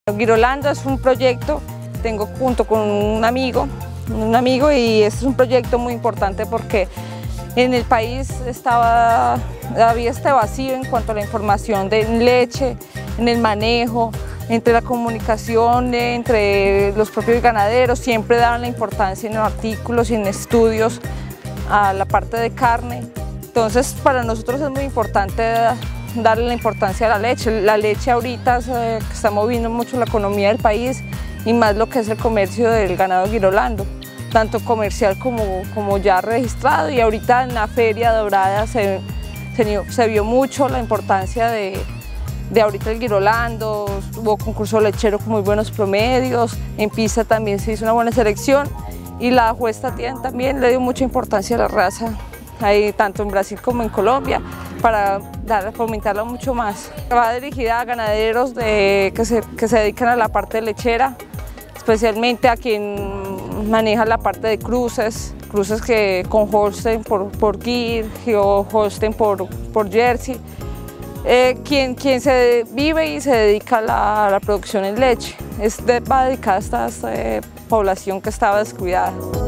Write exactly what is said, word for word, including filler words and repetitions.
Girolando es un proyecto, tengo junto con un amigo, un amigo y este es un proyecto muy importante porque en el país estaba, había este vacío en cuanto a la información de leche, en el manejo, entre la comunicación, entre los propios ganaderos, siempre daban la importancia en artículos y en estudios a la parte de carne. Entonces para nosotros es muy importante darle la importancia a la leche. La leche ahorita se está moviendo mucho la economía del país y más lo que es el comercio del ganado girolando, tanto comercial como, como ya registrado, y ahorita en la Feria Dorada se, se, se vio mucho la importancia de, de ahorita el girolando, hubo concurso lechero con muy buenos promedios, en Pisa también se hizo una buena selección y la juez Tatiana también le dio mucha importancia a la raza, ahí, tanto en Brasil como en Colombia, para dar, fomentarla mucho más. Va dirigida a ganaderos de, que, se, que se dedican a la parte lechera, especialmente a quien maneja la parte de cruces, cruces que con Holstein por, por Gir o Holstein por, por Jersey, eh, quien, quien se vive y se dedica a la, a la producción en leche. Es de, va dedicada a esta, esta eh, población que estaba descuidada.